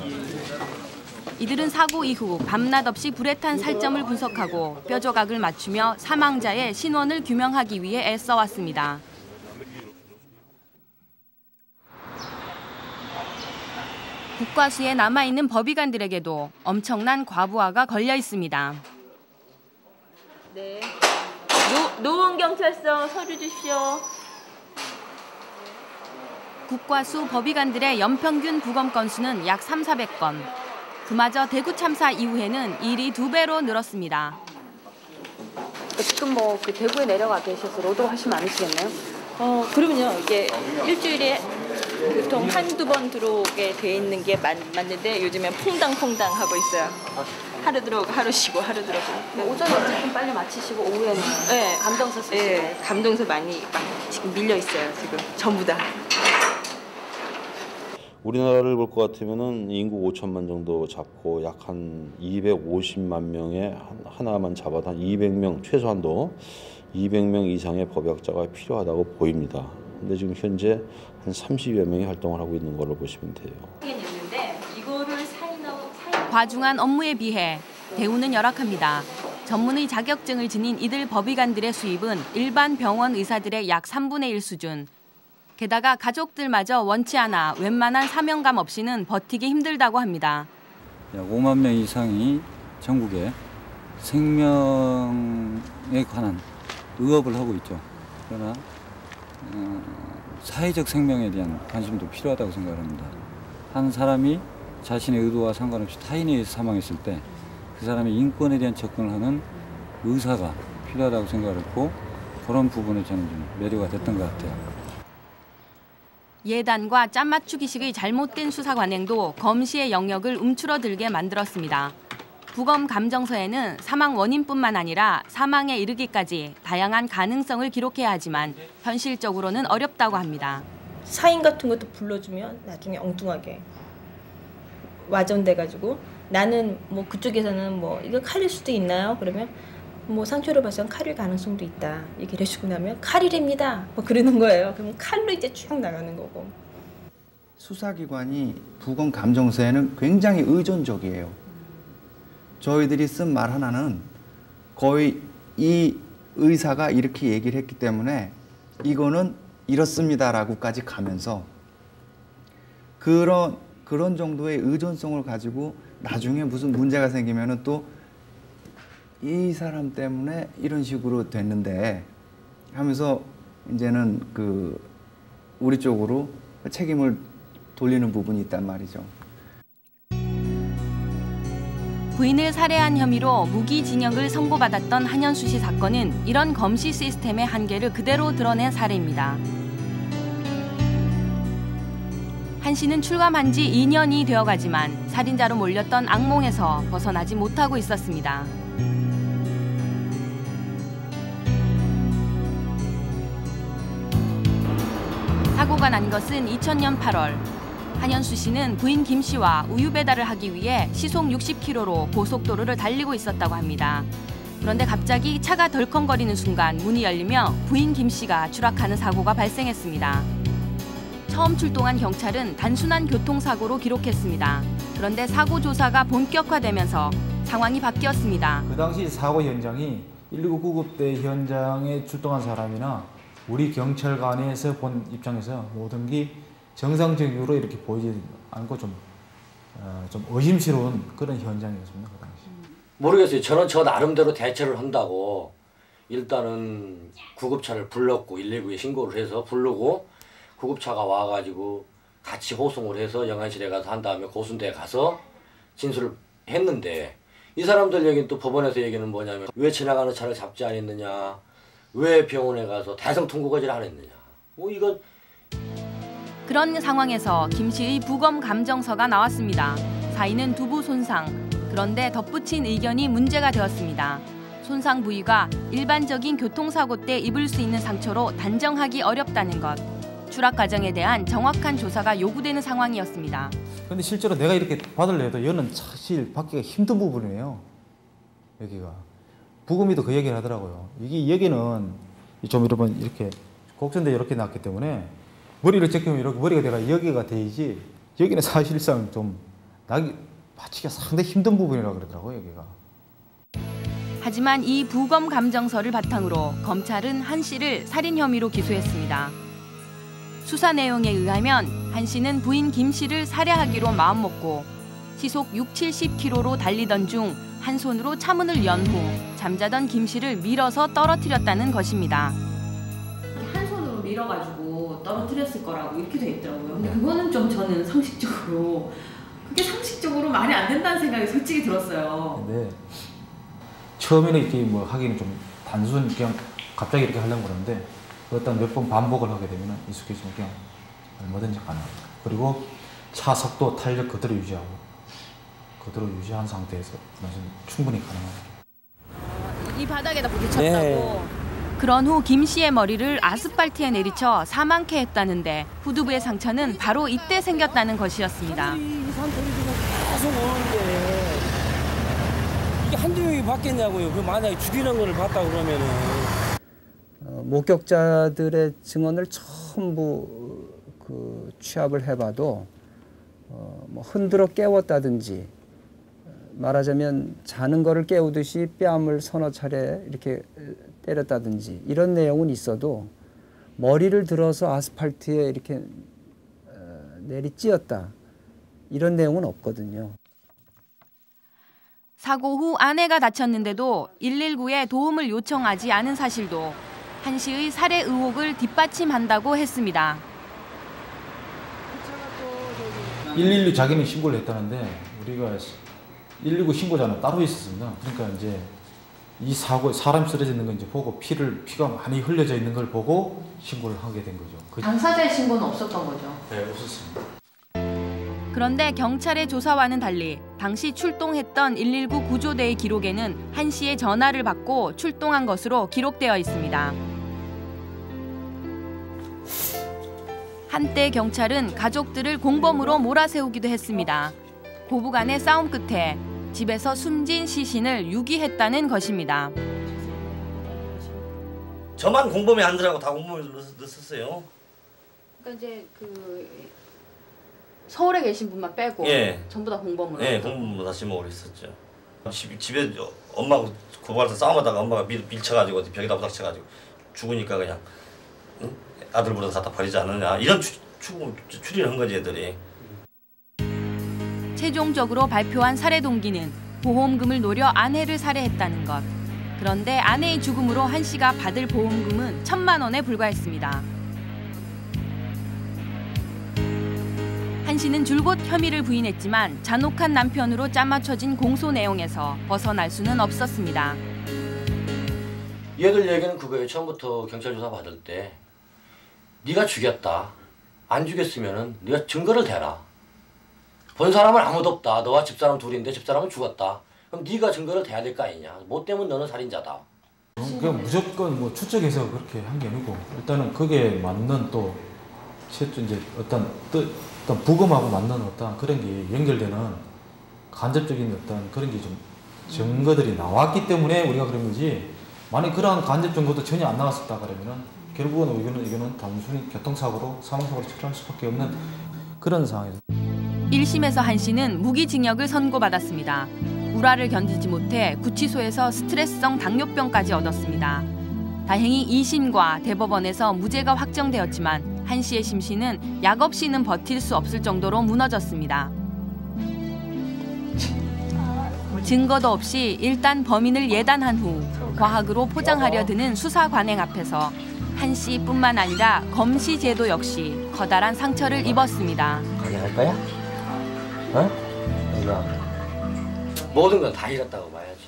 이들은 사고 이후 밤낮 없이 불에 탄 살점을 분석하고 뼈 조각을 맞추며 사망자의 신원을 규명하기 위해 애써왔습니다. 국과수에 남아있는 법의관들에게도 엄청난 과부하가 걸려 있습니다. 네. 노, 노원경찰서 서류 주십시오. 국과수 법의관들의 연평균 부검 건수는 약 삼사백 건. 그마저 대구 참사 이후에는 일이 두 배로 늘었습니다. 지금 뭐 그 대구에 내려가 계셔서 노동하시면 않으시겠나요? 어, 그러면요. 이게 일주일에 보통 한두 번 들어오게 돼 있는 게 맞, 맞는데 요즘엔 퐁당퐁당 하고 있어요. 하루 들어오고 하루 쉬고 하루 들어오고. 네, 오전에 어쨌든 빨리 마치시고 오후에는 네, 감정서 쓰시고. 네, 감정서 많이 막 지금 밀려 있어요. 지금 전부 다. 우리나라를 볼 것 같으면은 인구 오천만 정도 잡고 약 한 이백오십만 명에 하나만 잡아도 한 이백 명 최소한도 이백 명 이상의 법학자가 필요하다고 보입니다. 근데 지금 현재 한 삼십여 명이 활동을 하고 있는 걸로 보시면 돼요. 과중한 업무에 비해 대우는 열악합니다. 전문의 자격증을 지닌 이들 법의관들의 수입은 일반 병원 의사들의 약 삼분의 일 수준. 게다가 가족들마저 원치 않아 웬만한 사명감 없이는 버티기 힘들다고 합니다. 약 오만 명 이상이 전국에 생명에 관한 의업을 하고 있죠. 그러나 어, 사회적 생명에 대한 관심도 필요하다고 생각합니다. 한 사람이 자신의 의도와 상관없이 타인에 의해서 사망했을 때 그 사람의 인권에 대한 접근을 하는 의사가 필요하다고 생각했고 그런 부분에 저는 좀 매료가 됐던 것 같아요. 예단과 짠맞추기식의 잘못된 수사 관행도 검시의 영역을 움츠러들게 만들었습니다. 부검 감정서에는 사망 원인뿐만 아니라 사망에 이르기까지 다양한 가능성을 기록해야 하지만 현실적으로는 어렵다고 합니다. 사인 같은 것도 불러주면 나중에 엉뚱하게 와전돼가지고 나는 뭐 그쪽에서는 뭐 이거 칼일 수도 있나요? 그러면 뭐 상처를 봐서 칼일 가능성도 있다. 얘기를 해주고 나면 칼일입니다. 뭐 그러는 거예요. 그럼 칼로 이제 쭉 나가는 거고. 수사기관이 부검 감정서에는 굉장히 의존적이에요. 저희들이 쓴 말 하나는 거의 이 의사가 이렇게 얘기를 했기 때문에 이거는 이렇습니다라고까지 가면서 그런 그런 정도의 의존성을 가지고 나중에 무슨 문제가 생기면은 또 이 사람 때문에 이런 식으로 됐는데 하면서 이제는 그 우리 쪽으로 책임을 돌리는 부분이 있단 말이죠. 부인을 살해한 혐의로 무기징역을 선고받았던 한현수 씨 사건은 이런 검시 시스템의 한계를 그대로 드러낸 사례입니다. 한 씨는 출감한 지 이 년이 되어가지만 살인자로 몰렸던 악몽에서 벗어나지 못하고 있었습니다. 사고가 난 것은 이천 년 팔월. 한현수 씨는 부인 김 씨와 우유 배달을 하기 위해 시속 육십 킬로미터로 고속도로를 달리고 있었다고 합니다. 그런데 갑자기 차가 덜컹거리는 순간 문이 열리며 부인 김 씨가 추락하는 사고가 발생했습니다. 처음 출동한 경찰은 단순한 교통사고로 기록했습니다. 그런데 사고 조사가 본격화되면서 상황이 바뀌었습니다. 그 당시 사고 현장이 일일구 구급대 현장에 출동한 사람이나 우리 경찰관에서 본 입장에서 모든 게 정상적으로 이렇게 보이지 않고 좀, 어, 좀 의심스러운 그런 현장이었습니다. 그 당시. 모르겠어요. 저는 저 나름대로 대처를 한다고 일단은 구급차를 불렀고 일일구에 신고를 해서 부르고 구급차가 와가지고 같이 호송을 해서 영안실에 가서 한 다음에 고순대에 가서 진술을 했는데 이 사람들 얘기는 또 법원에서 얘기는 뭐냐면 왜 지나가는 차를 잡지 않았느냐, 왜 병원에 가서 대성통곡하지를 않았느냐. 뭐 이건 그런 상황에서 김 씨의 부검 감정서가 나왔습니다. 사인은 두부 손상. 그런데 덧붙인 의견이 문제가 되었습니다. 손상 부위가 일반적인 교통사고 때 입을 수 있는 상처로 단정하기 어렵다는 것. 추락 과정에 대한 정확한 조사가 요구되는 상황이었습니다. 근데 실제로 내가 이렇게 받을래도 얘는 사실 받기가 힘든 부분이에요. 여기가. 부검이도 그 얘기를 하더라고요. 이게 여기는 좀 여러분 이렇게 곡선대 이렇게 났기 때문에 머리를 제끼면 이렇게 머리가 내가 여기가 돼야지 여기는 사실상 좀 나기 받치기가 상당히 힘든 부분이라고 그러더라고요. 여기가. 하지만 이 부검 감정서를 바탕으로 검찰은 한 씨를 살인 혐의로 기소했습니다. 수사 내용에 의하면 한 씨는 부인 김 씨를 살해하기로 마음먹고 시속 육칠십 킬로미터로 달리던 중 한 손으로 차문을 연 후 잠자던 김 씨를 밀어서 떨어뜨렸다는 것입니다. 한 손으로 밀어가지고 떨어뜨렸을 거라고 이렇게 돼 있더라고요. 근데 그거는 좀 저는 상식적으로 그게 상식적으로 말이 안 된다는 생각이 솔직히 들었어요. 근데 처음에는 이렇게 뭐 하기는 좀 단순 그냥 갑자기 이렇게 하려고 그러는데 일단 몇 번 반복을 하게 되면 익숙해지면 그냥 얼마든지 가능합니다. 그리고 차 속도, 탄력 그대로 유지하고 그대로 유지한 상태에서 충분히 가능합니다. 이 바닥에다 부딪혔다고? 네. 그런 후 김 씨의 머리를 아스팔트에 내리쳐 사망케 했다는데 후두부의 상처는 바로 이때 생겼다는 것이었습니다. 이 상처를 지금 계속 오는데 이게 한두 명이 받겠냐고요. 그 만약에 죽이는 거를 봤다 그러면은. 어, 목격자들의 증언을 전부 그 취합을 해봐도 어, 뭐 흔들어 깨웠다든지 말하자면 자는 거를 깨우듯이 뺨을 서너 차례 이렇게 때렸다든지 이런 내용은 있어도 머리를 들어서 아스팔트에 이렇게 내리찧었다 이런 내용은 없거든요. 사고 후 아내가 다쳤는데도 일일구에 도움을 요청하지 않은 사실도 한 씨의 살해 의혹을 뒷받침한다고 했습니다. 일일구 자기는 신고를 했다는데 우리가 일일구 신고자는 따로 있었습니다. 그러니까 이제 이 사고 사람 쓰러지는 거 이제 보고 피를 피가 많이 흘려져 있는 걸 보고 신고를 하게 된 거죠. 그... 당사자의 신고는 없었던 거죠? 네, 없었습니다. 그런데 경찰의 조사와는 달리 당시 출동했던 일일구 구조대의 기록에는 한 씨의 전화를 받고 출동한 것으로 기록되어 있습니다. 한때 경찰은 가족들을 공범으로 몰아세우기도 했습니다. 고부간의 싸움 끝에 집에서 숨진 시신을 유기했다는 것입니다. 저만 공범이 아니더라고 다 공범을 넣었어요. 그러니까 이제 그 서울에 계신 분만 빼고 예. 전부 다 공범으로. 네, 공범으로 다 지목을 했었죠. 집, 집에 엄마하고 고발해서 싸움하다가 엄마가 밀, 밀쳐가지고 벽에다 부닥쳐가지고 죽으니까 그냥 응? 아들 불러서 갖다 버리지 않느냐 이런 추, 추, 추리를 한 거지 애들이. 최종적으로 발표한 살해 동기는 보험금을 노려 아내를 살해했다는 것. 그런데 아내의 죽음으로 한 씨가 받을 보험금은 천만 원에 불과했습니다. 한 씨는 줄곧 혐의를 부인했지만 잔혹한 남편으로 짜맞춰진 공소 내용에서 벗어날 수는 없었습니다. 얘들 얘기는 그거예요. 처음부터 경찰 조사 받을 때 네가 죽였다. 안 죽였으면은 네가 증거를 대라. 본 사람은 아무도 없다. 너와 집사람 둘인데 집사람은 죽었다. 그럼 네가 증거를 대야 될 거 아니냐. 뭐 때문에 너는 살인자다. 그냥 무조건 뭐 추측해서 그렇게 한 게 아니고 일단은 그게 맞는 또 최초 이제 어떤 뜻, 어떤 부검하고 맞는 어떤 그런 게 연결되는 간접적인 어떤 그런 게 좀 증거들이 나왔기 때문에 우리가 그런 거지. 만약 그러한 간접 증거도 전혀 안 나왔었다 그러면은 결국은 이거는 이거는 단순히 교통사고로 사망사고로 처리할 수밖에 없는 그런 상황이죠. 일 심에서 한 씨는 무기징역을 선고받았습니다. 우라를 견디지 못해 구치소에서 스트레스성 당뇨병까지 얻었습니다. 다행히 이 심과 대법원에서 무죄가 확정되었지만 한 씨의 심신은 약 없이는 버틸 수 없을 정도로 무너졌습니다. 증거도 없이 일단 범인을 예단한 후 과학으로 포장하려 드는 수사 관행 앞에서 한 씨뿐만 아니라 검시 제도 역시 커다란 상처를 입었습니다. 가능할 거야? 어? 이거 모든 건 다 잃었다고 봐야죠.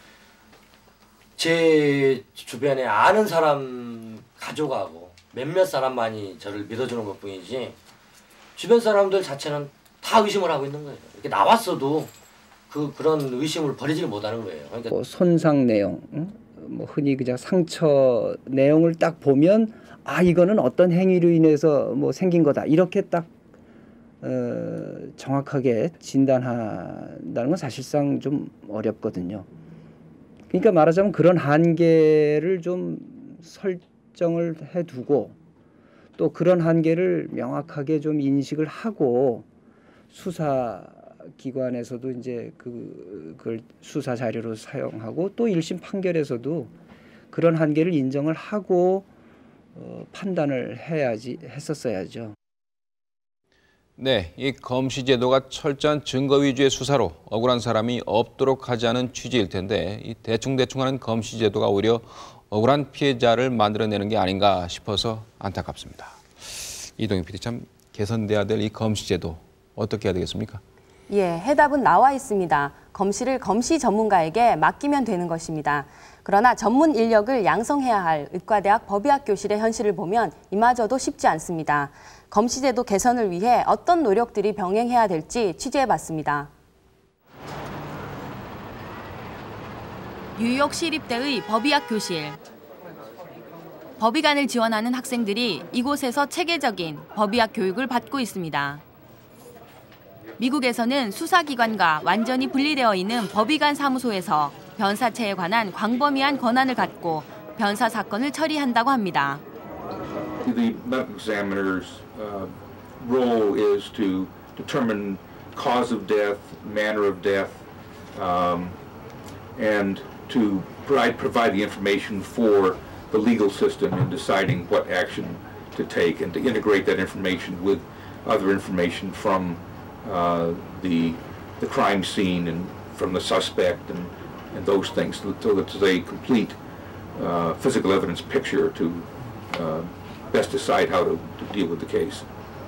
제 주변에 아는 사람 가족하고 몇몇 사람만이 저를 믿어주는 것뿐이지 주변 사람들 자체는 다 의심을 하고 있는 거예요. 이렇게 나왔어도 그 그런 의심을 버리지를 못하는 거예요. 그러니까 뭐 손상 내용, 응? 뭐 흔히 그냥 상처 내용을 딱 보면 아 이거는 어떤 행위로 인해서 뭐 생긴 거다 이렇게 딱 어, 정확하게 진단한다는 건 사실상 좀 어렵거든요. 그러니까 말하자면 그런 한계를 좀 설정을 해두고 또 그런 한계를 명확하게 좀 인식을 하고 수사기관에서도 이제 그, 그걸 수사 자료로 사용하고 또 일 심 판결에서도 그런 한계를 인정을 하고 어, 판단을 해야지 했었어야죠. 네, 이 검시 제도가 철저한 증거 위주의 수사로 억울한 사람이 없도록 하자는 취지일 텐데 이 대충대충하는 검시 제도가 오히려 억울한 피해자를 만들어내는 게 아닌가 싶어서 안타깝습니다. 이동희 피디, 참 개선돼야 될 이 검시 제도 어떻게 해야 되겠습니까? 예, 해답은 나와 있습니다. 검시를 검시 전문가에게 맡기면 되는 것입니다. 그러나 전문 인력을 양성해야 할 의과대학 법의학교실의 현실을 보면 이마저도 쉽지 않습니다. 검시제도 개선을 위해 어떤 노력들이 병행해야 될지 취재해봤습니다. 뉴욕 시립대의 법의학교실. 법의관을 지원하는 학생들이 이곳에서 체계적인 법의학 교육을 받고 있습니다. 미국에서는 수사기관과 완전히 분리되어 있는 법의관 사무소에서 변사체에 관한 광범위한 권한을 갖고 변사 사건을 처리한다고 합니다. The medical examiner's uh, role is to determine cause of death, manner of death, um, and to provide, provide the information for the legal system in deciding what action to take and to integrate that information with other information from uh, the, the crime scene and from the suspect and, and those things, so that there's a complete uh, physical evidence picture to uh, best decide how to, to deal with the case.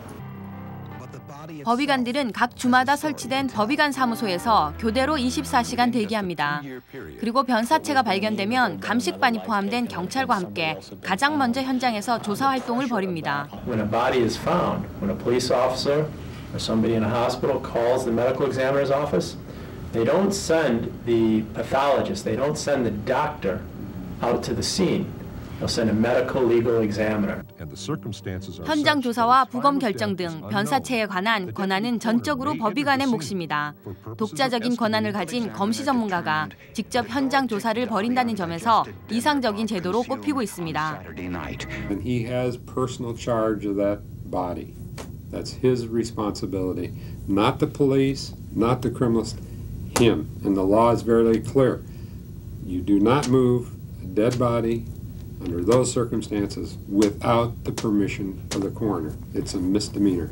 법의관들은 각 주마다 설치된 법의관 사무소에서 교대로 이십사 시간 대기합니다. 그리고 변사체가 발견되면 감식반이 포함된 경찰과 함께 가장 먼저 현장에서 조사 활동을 벌입니다. When a body is found, when a police officer or somebody in a hospital calls the medical examiner's office, they don't send the pathologist, they don't send the doctor out to the scene. They'll send a medical legal examiner. 현장 조사와 부검 결정 등 변사체에 관한 권한은 전적으로 법의관의 몫입니다. 독자적인 권한을 가진 검시 전문가가 직접 현장 조사를 벌인다는 점에서 이상적인 제도로 꼽히고 있습니다. He has personal charge of that body. That's his responsibility. Not the police, not the criminals. him. And the law is very clear. You do not move a dead body under those circumstances without the permission of the coroner. It's a misdemeanor.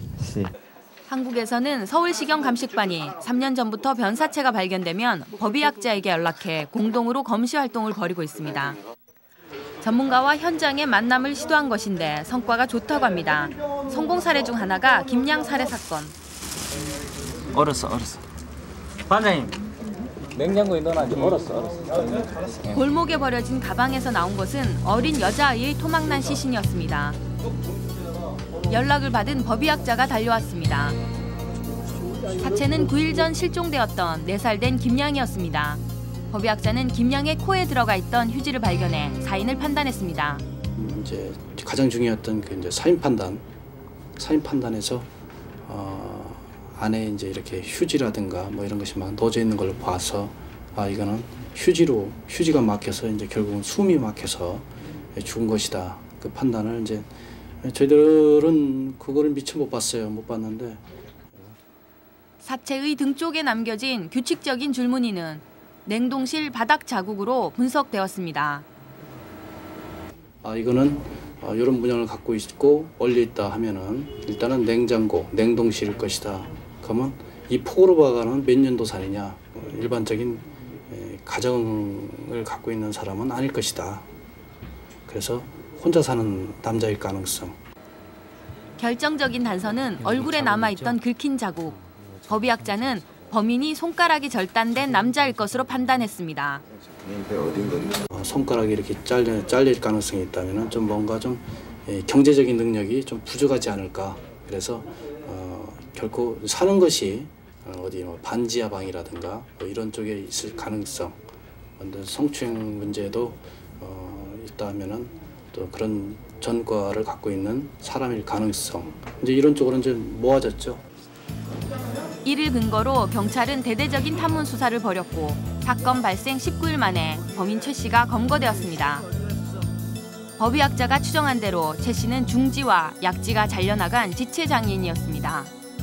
한국에서는 서울시경 감식반이 삼 년 전부터 변사체가 발견되면 법의학자에게 연락해 공동으로 검시 활동을 벌이고 있습니다. 전문가와 현장의 만남을 시도한 것인데 성과가 좋다고 합니다. 성공 사례 중 하나가 김양 살해 사건. 얼었어, 얼었어. 반장님, 냉장고에 넣어놔야지. 얼었어, 얼었어. 골목에 버려진 가방에서 나온 것은 어린 여자아이의 토막난 시신이었습니다. 연락을 받은 법의학자가 달려왔습니다. 사체는 구 일 전 실종되었던 네 살 된 김양이었습니다. 법의학자는 김양의 코에 들어가 있던 휴지를 발견해 사인을 판단했습니다. 이제 가장 중요했던 그 이제 사인 판단, 사인 판단에서 어, 안에 이제 이렇게 휴지라든가 뭐 이런 것이 막 넣어져 있는 걸 봐서 아 이거는 휴지로 휴지가 막혀서 이제 결국은 숨이 막혀서 죽은 것이다. 그 판단을 이제 저희들은 그거를 미처 못 봤어요. 못 봤는데. 사체의 등 쪽에 남겨진 규칙적인 줄무늬는 냉동실 바닥 자국으로 분석되었습니다. 아 이거는 어, 이런 문양을 갖고 있고 얼려 있다 하면은 일단은 냉장고, 냉동실일 것이다. 그러면 이 폭으로 봐가는 몇 년도산이냐? 일반적인 에, 가정을 갖고 있는 사람은 아닐 것이다. 그래서 혼자 사는 남자일 가능성. 결정적인 단서는 얼굴에 남아있던 긁힌 자국. 법의학자는 범인이 손가락이 절단된 남자일 것으로 판단했습니다. 어, 손가락이 이렇게 잘려, 잘릴 가능성이 있다면 좀 뭔가 좀 에, 경제적인 능력이 좀 부족하지 않을까. 그래서 어, 결코 사는 것이 어, 어디 뭐 반지하 방이라든가 뭐 이런 쪽에 있을 가능성. 성추행 문제도 어, 있다면은 또 그런 전과를 갖고 있는 사람일 가능성. 이제 이런 쪽으로 이제 모아졌죠. 이를 근거로 경찰은 대대적인 탐문 수사를 벌였고 사건 발생 십구 일 만에 범인 최 씨가 검거되었습니다. 법의학자가 추정한 대로 최 씨는 중지와 약지가 잘려나간 지체장애인이었습니다.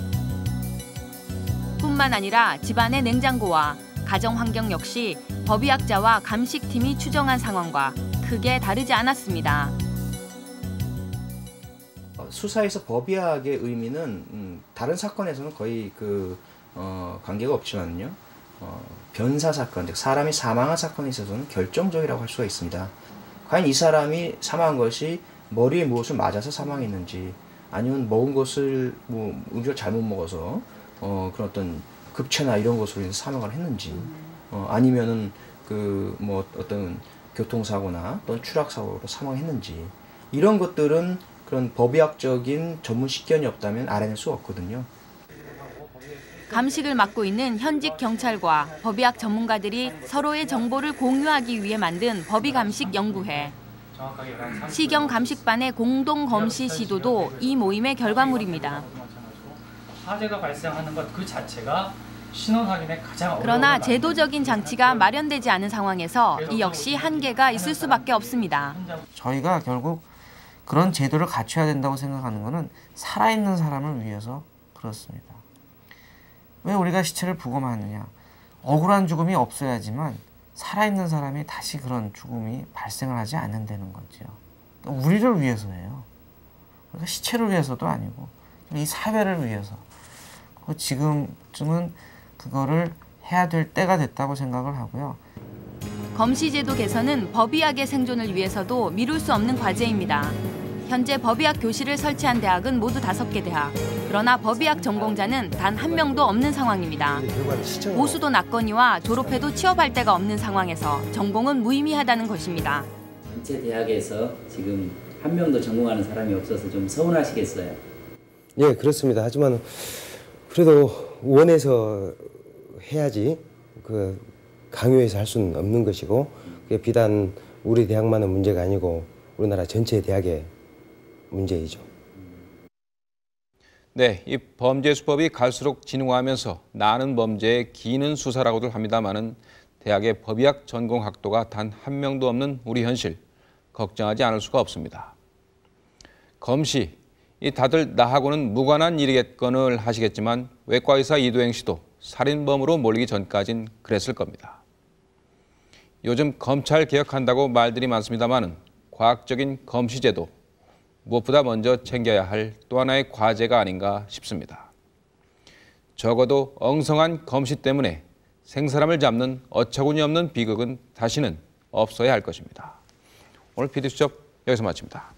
뿐만 아니라 집안의 냉장고와 가정 환경 역시 법의학자와 감식팀이 추정한 상황과 크게 다르지 않았습니다. 수사에서 법의학의 의미는 음, 다른 사건에서는 거의 그 어, 관계가 없지만요. 어, 변사 사건, 즉 사람이 사망한 사건에 있어서는 결정적이라고 할 수가 있습니다. 과연 이 사람이 사망한 것이 머리에 무엇을 맞아서 사망했는지, 아니면 먹은 것을 뭐 음식을 잘못 먹어서 어, 그런 어떤 급체나 이런 것으로 인해서 사망을 했는지, 어, 아니면은 그 뭐 어떤 교통사고나 또는 추락사고로 사망했는지, 이런 것들은 그런 법의학적인 전문 식견이 없다면 알아낼 수 없거든요. 감식을 맡고 있는 현직 경찰과 법의학 전문가들이 서로의 정보를 공유하기 위해 만든 법의감식연구회. 시경 감식반의 공동 검시 시도도 이 모임의 결과물입니다. 화재가 발생하는 것 그 자체가 신원 확인에 가장 그러나 제도적인 장치가 마련되지 않은 상황에서 이 역시 한계가 있을 수밖에 없습니다. 저희가 결국 그런 제도를 갖춰야 된다고 생각하는 것은 살아있는 사람을 위해서 그렇습니다. 왜 우리가 시체를 부검하느냐? 억울한 죽음이 없어야지만 살아있는 사람이 다시 그런 죽음이 발생을 하지 않는다는 거죠. 그러니까 우리를 위해서예요. 그러니까 시체를 위해서도 아니고 이 사회를 위해서. 지금쯤은 그거를 해야 될 때가 됐다고 생각을 하고요. 검시제도 개선은 법의학의 생존을 위해서도 미룰 수 없는 과제입니다. 현재 법의학 교실을 설치한 대학은 모두 다섯 개 대학. 그러나 법의학 전공자는 단 한 명도 없는 상황입니다. 보수도 났거니와 졸업해도 취업할 데가 없는 상황에서 전공은 무의미하다는 것입니다. 전체 대학에서 지금 한 명도 전공하는 사람이 없어서 좀 서운하시겠어요? 예, 그렇습니다. 하지만 그래도 원해서 해야지 그 강요해서 할 수는 없는 것이고, 그게 비단 우리 대학만의 문제가 아니고 우리나라 전체 대학의 문제이죠. 네, 이 범죄 수법이 갈수록 진화하면서 나는 범죄에 기는 수사라고들 합니다마는 대학의 법의학 전공 학도가 단 한 명도 없는 우리 현실, 걱정하지 않을 수가 없습니다. 검시, 이 다들 나하고는 무관한 일이겠거늘 하시겠지만 외과 의사 이도행 씨도 살인범으로 몰리기 전까진 그랬을 겁니다. 요즘 검찰 개혁한다고 말들이 많습니다마는 과학적인 검시제도, 무엇보다 먼저 챙겨야 할 또 하나의 과제가 아닌가 싶습니다. 적어도 엉성한 검시 때문에 생사람을 잡는 어처구니 없는 비극은 다시는 없어야 할 것입니다. 오늘 피디수첩 여기서 마칩니다.